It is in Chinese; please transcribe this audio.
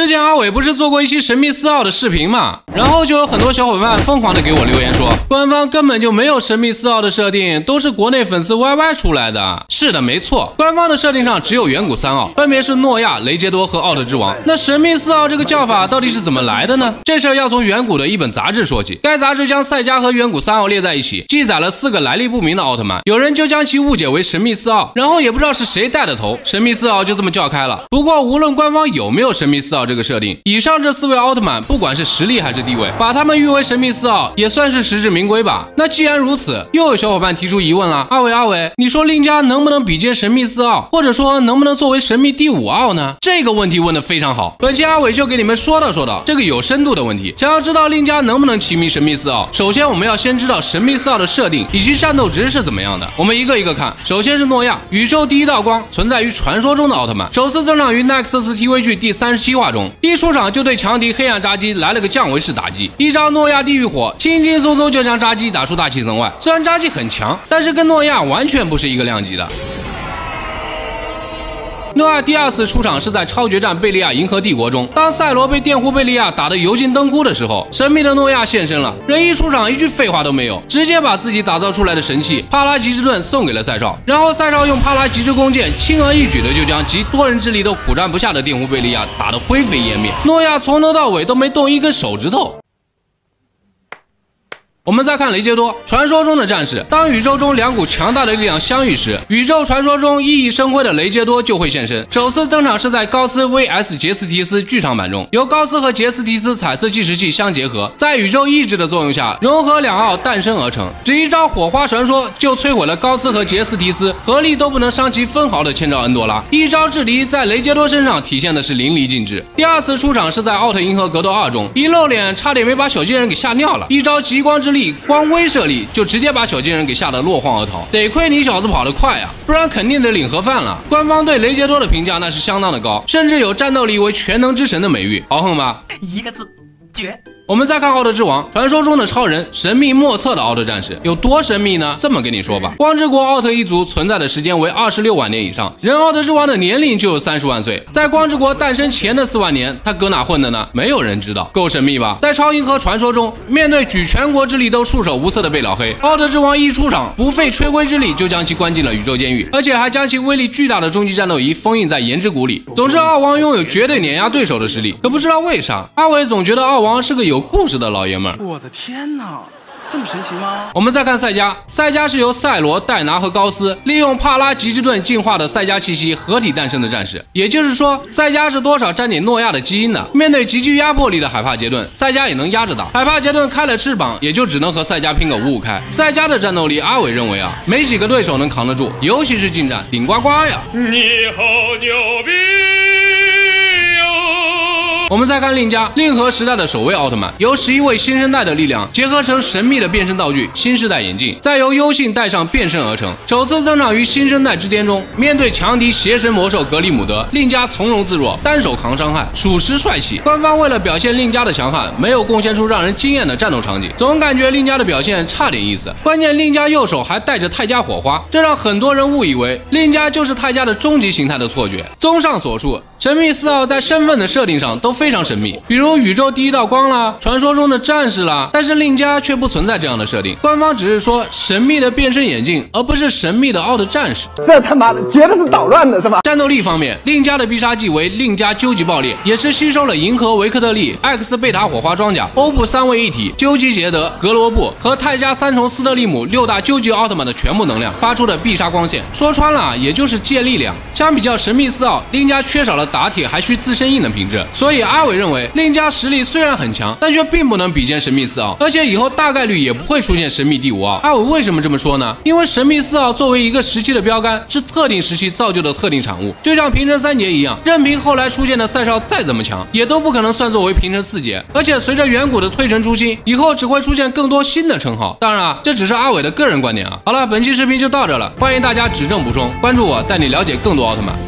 之前阿伟不是做过一期神秘4奥的视频嘛，然后就有很多小伙伴疯狂的给我留言说，官方根本就没有神秘4奥的设定，都是国内粉丝 YY 出来的。是的，没错，官方的设定上只有远古3奥，分别是诺亚、雷杰多和奥特之王。那神秘4奥这个叫法到底是怎么来的呢？这事儿要从远古的一本杂志说起。该杂志将赛迦和远古3奥列在一起，记载了4个来历不明的奥特曼，有人就将其误解为神秘4奥，然后也不知道是谁带的头，神秘4奥就这么叫开了。不过无论官方有没有神秘4奥这个设定，以上这4位奥特曼不管是实力还是地位，把他们誉为神秘4奥也算是实至名归吧。那既然如此，又有小伙伴提出疑问了，阿伟，你说令家能不能比肩神秘4奥，或者说能不能作为神秘第5奥呢？这个问题问得非常好，本期阿伟就给你们说道这个有深度的问题。想要知道令家能不能齐名神秘4奥，首先我们要先知道神秘4奥的设定以及战斗值是怎么样的。我们一个一个看。首先是诺亚，宇宙第一道光，存在于传说中的奥特曼，首次登场于 Nexus TV 剧第37话中，一出场就对强敌黑暗扎基来了个降维式打击，一招诺亚地狱火，轻轻松松就将扎基打出大气层外。虽然扎基很强，但是跟诺亚完全不是一个量级的。诺亚第2次出场是在超决战贝利亚银河帝国中，当赛罗被电弧贝利亚打得油尽灯枯的时候，神秘的诺亚现身了。人一出场一句废话都没有，直接把自己打造出来的神器帕拉极之盾送给了赛少，然后赛少用帕拉极之弓箭轻而易举的就将集多人之力都苦战不下的电弧贝利亚打得灰飞烟灭。诺亚从头到尾都没动一根手指头。我们再看雷杰多，传说中的战士。当宇宙中2股强大的力量相遇时，宇宙传说中熠熠生辉的雷杰多就会现身。首次登场是在高斯 vs 杰斯提斯剧场版中，由高斯和杰斯提斯彩色计时器相结合，在宇宙意志的作用下，融合2奥诞生而成。只一招火花传说就摧毁了高斯和杰斯提斯合力都不能伤其分毫的千兆恩多拉，一招制敌在雷杰多身上体现的是淋漓尽致。第2次出场是在奥特银河格斗2中，一露脸差点没把小金人给吓尿了，一招极光之力光威慑力就直接把小金人给吓得落荒而逃，得亏你小子跑得快啊，不然肯定得领盒饭了。官方对雷杰多的评价那是相当的高，甚至有战斗力为全能之神的美誉，豪横吧？ 一个字，绝。 我们再看奥特之王，传说中的超人，神秘莫测的奥特战士，有多神秘呢？这么跟你说吧，光之国奥特一族存在的时间为26万年以上，人奥特之王的年龄就有30万岁，在光之国诞生前的4万年，他搁哪混的呢？没有人知道，够神秘吧？在超银河传说中，面对举全国之力都束手无策的贝老黑，奥特之王一出场，不费吹灰之力就将其关进了宇宙监狱，而且还将其威力巨大的终极战斗仪封印在岩之谷里。总之，奥王拥有绝对碾压对手的实力，可不知道为啥，阿伟总觉得奥王是个有故事的老爷们儿。 我的天哪，这么神奇吗？ 我们再看赛迦，赛迦是由赛罗、戴拿和高斯利用帕拉极之盾进化的赛迦气息合体诞生的战士，也就是说，赛迦是多少沾点诺亚的基因的。面对极具压迫力的海帕杰顿，赛迦也能压着打。海帕杰顿开了翅膀，也就只能和赛迦拼个5-5开。赛迦的战斗力，阿伟认为啊，没几个对手能扛得住，尤其是近战，顶呱呱呀！ 你好牛逼！ 我们再看令家，令和时代的首位奥特曼，由11位新生代的力量结合成神秘的变身道具新世代眼镜，再由优信戴上变身而成。首次登场于新生代之巅中，面对强敌邪神魔兽格里姆德，令家从容自若，单手扛伤害，属实帅气。官方为了表现令家的强悍，没有贡献出让人惊艳的战斗场景，总感觉令家的表现差点意思。关键令家右手还带着泰迦火花，这让很多人误以为令家就是泰迦的终极形态的错觉。综上所述，神秘4奥在身份的设定上都非常神秘，比如宇宙第一道光啦，传说中的战士啦，但是令家却不存在这样的设定。官方只是说神秘的变身眼镜，而不是神秘的奥特战士。 这他妈的绝对是捣乱的是吧？ 战斗力方面，令家的必杀技为令家究极爆裂，也是吸收了银河维克特利、X 贝塔火花装甲、欧布3位一体、究极捷德、格罗布和泰迦3重斯特利姆6大究极奥特曼的全部能量发出的必杀光线。说穿了，也就是借力量。相比较神秘4奥，令家缺少了打铁还需自身硬的品质，所以阿伟认为令家实力虽然很强，但却并不能比肩神秘4奥，而且以后大概率也不会出现神秘第5奥。阿伟为什么这么说呢？因为神秘4奥作为一个时期的标杆，是特定时期造就的特定产物，就像平成3杰一样，任凭后来出现的赛少再怎么强，也都不可能算作为平成4杰。而且随着远古的推陈出新，以后只会出现更多新的称号。当然啊，这只是阿伟的个人观点啊。好了，本期视频就到这了，欢迎大家指正补充，关注我，带你了解更多奥特曼。